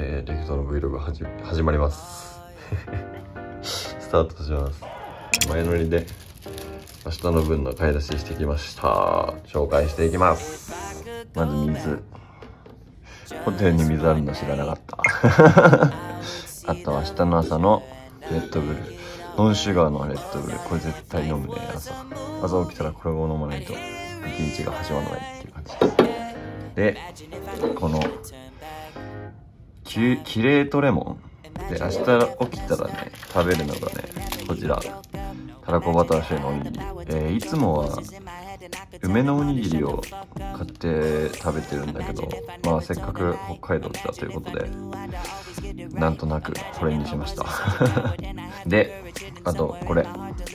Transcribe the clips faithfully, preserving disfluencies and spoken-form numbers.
えー、レフトの Vlog が始始まりますスタートします。前乗りで明日の分の買い出ししてきました。紹介していきます。まず水。ホテルに水あるの知らなかったあと明日の朝のレッドブル、ノンシュガーのレッドブル、これ絶対飲むね。朝朝起きたらこれを飲まないと一日が始まらないっていう感じで、このキキレートレモンで、明日起きたらね食べるのがね、こちらたらこバターシューのおにぎり。えー、いつもは梅のおにぎりを買って食べてるんだけど、まあせっかく北海道来たということでなんとなくこれにしましたで、あとこれ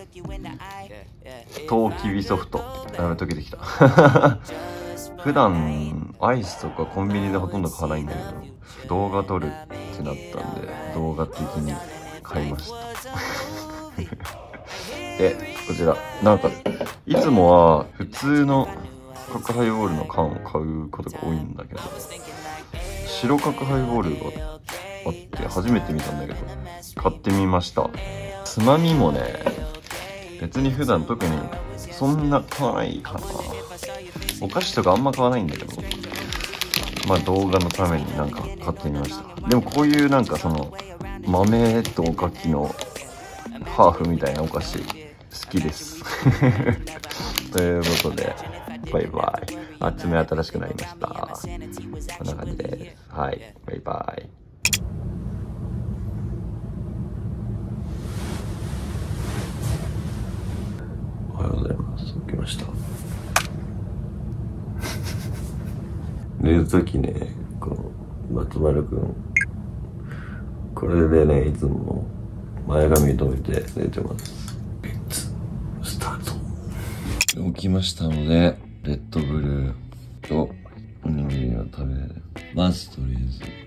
トウキビソフト、あれ溶けてきた普段アイスとかコンビニでほとんど買わないんだけど、動画撮るってなったんで動画的に買いましたで、こちらなんかいつもは普通の角ハイボールの缶を買うことが多いんだけど、白角ハイボールがあって初めて見たんだけど買ってみました。つまみもね、別に普段特にそんな買わないかな。お菓子とかあんま買わないんだけど、まあ動画のためになんか買ってみました。でもこういうなんかその豆とおかきのハーフみたいなお菓子好きですということでバイバイ。あ、爪新しくなりました。こんな感じです。はい、バイバイ。おはようございます。起きました寝るときね、この松丸くんこれでね、いつも前髪止めて寝てます。スタート。起きましたのでレッドブルーとおにぎりを食べます。とりあ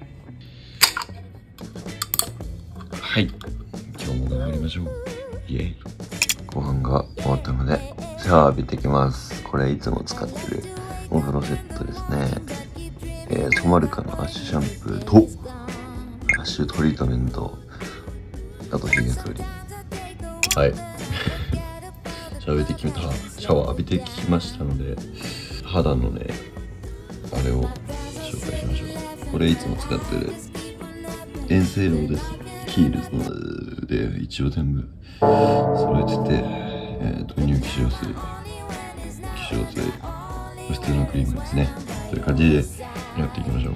えずはい、今日も頑張りましょう。イエイ。ご飯が終わったのでシャワー浴びてきます。これいつも使ってるお風呂セットですね。えー、染まるかのアッシュシャンプーとアッシュトリートメント、あとヒゲ剃り。はいシャワー浴びてきたシャワー浴びてきましたので、肌のねあれを紹介しましょう。これいつも使ってる遠征ローです。キールズで一応全部揃えてて、えー、導入化粧水、化粧水、普通のクリームですね。という感じでやっていきましょう。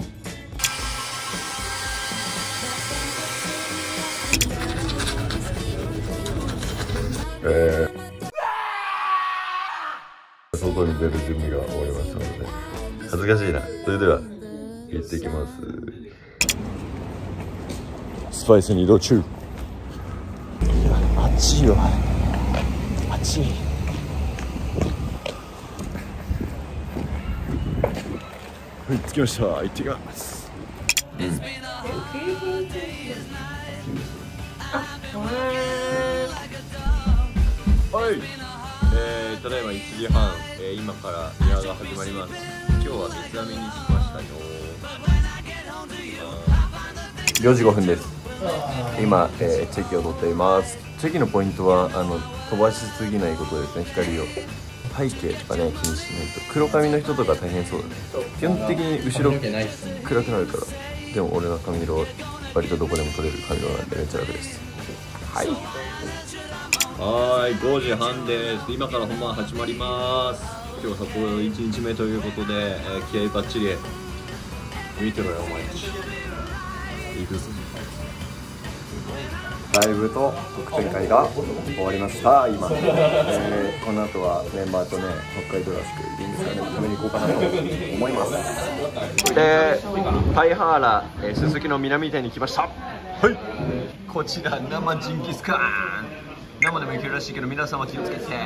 えー、外に出る準備が終わりましたので恥ずかしいな。それでは行ってきます。スパイスに移動中。いや暑いわ、暑い。はい、着きました。行ってきます。うん、はい、えー、ただいまいちじはん、えー、今からリハが始まります。今日は三つ編みにしましたよ。よじごふんです。今、えー、チェキを取っています。チェキのポイントはあの飛ばしすぎないことですね。光を背景とかね気にしないと。黒髪の人とか大変そうだね。基本的に後ろ暗くなるから。でも俺の髪色は割とどこでも撮れる髪色なんでめっちゃ楽です。はい、はい、ごじはんです。今から本番始まります。今日は札幌いちにちめということで、えー、気合いバッチリ。見てろよお前たち。いくぞ。ライブと特典会が終わりました。今、えー、この後はメンバーとね北海道らしくジンギスカンでも食べに行こうかなと思います。で、大原原、えー、すすきの南店に来ました。はい、こちら生ジンギスカン、生でもいけるらしいけど皆様気をつけてじゃ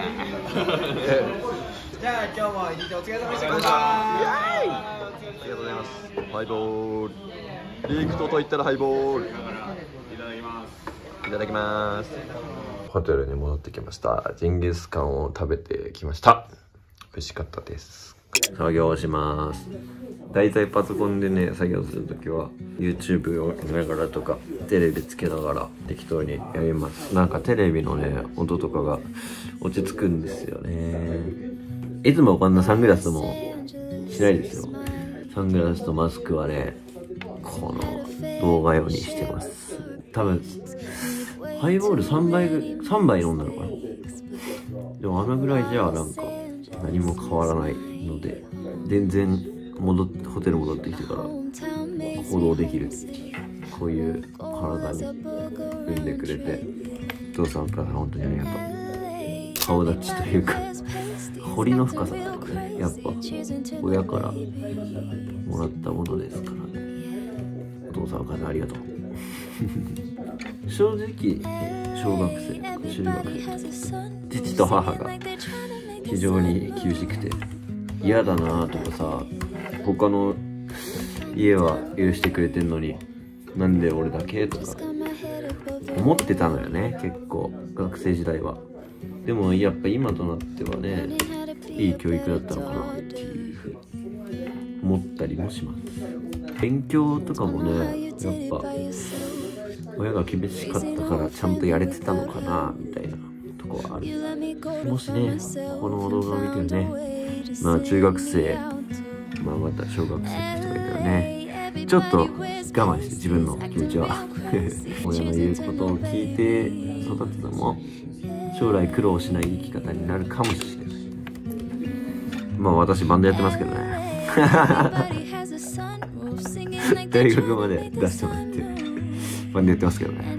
あ今日も一日お疲れ様でした。ありがとうございます。ハイボールリークトといったらハイボールいただきます。いただきます。ホテルに戻ってきました。ジンギスカンを食べてきました。美味しかったです。 作業します。だいたいパソコンでね作業するときは YouTube を見ながらとかテレビつけながら適当にやります。なんかテレビのね音とかが落ち着くんですよね。いつもこんなサングラスもしないですよ。サングラスとマスクはねこの動画用にしてます。多分ハイボールさんばいぐさんばい飲んだのかな。でもあのぐらいじゃなんか何も変わらないので、全然戻ってホテル戻ってきてから行動できる。こういう体に産んでくれてお父さんお母さん本当にありがとう。顔立ちというか彫りの深さとかね、やっぱ親からもらったものですからね。お父さんお母さんありがとう。正直小学生とか中学生とか父と母が非常に厳しくて嫌だなとかさ、他の家は許してくれてんのになんで俺だけとか思ってたのよね、結構学生時代は。でもやっぱ今となってはねいい教育だったのかなっていうふうに思ったりもします。勉強とかもねやっぱ親が厳しかったからちゃんとやれてたのかなみたいなとこはある。もしねこの動画を見てるね、まあ中学生、まあまた小学生の人がいたらね、ちょっと我慢して自分の気持ちは親の言うことを聞いて育てたのも将来苦労しない生き方になるかもしれない。まあ私バンドやってますけどね大学まで出してもらってバンドやってますけどね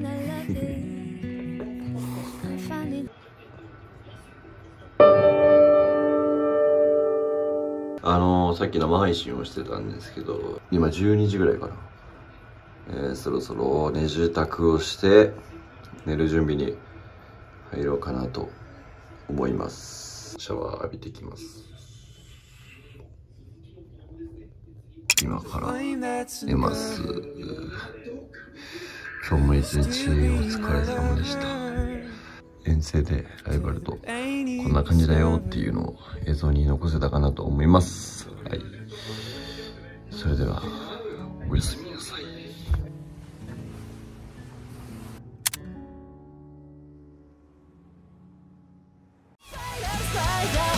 あのー、さっき生配信をしてたんですけど今じゅうにじぐらいかな、えー、そろそろ寝支度をして寝る準備に入ろうかなと思います。シャワー浴びてきます。今から寝ます。今日も一日お疲れ様でした。遠征でライバルとこんな感じだよっていうのを映像に残せたかなと思います。はい。それではおやすみなさい。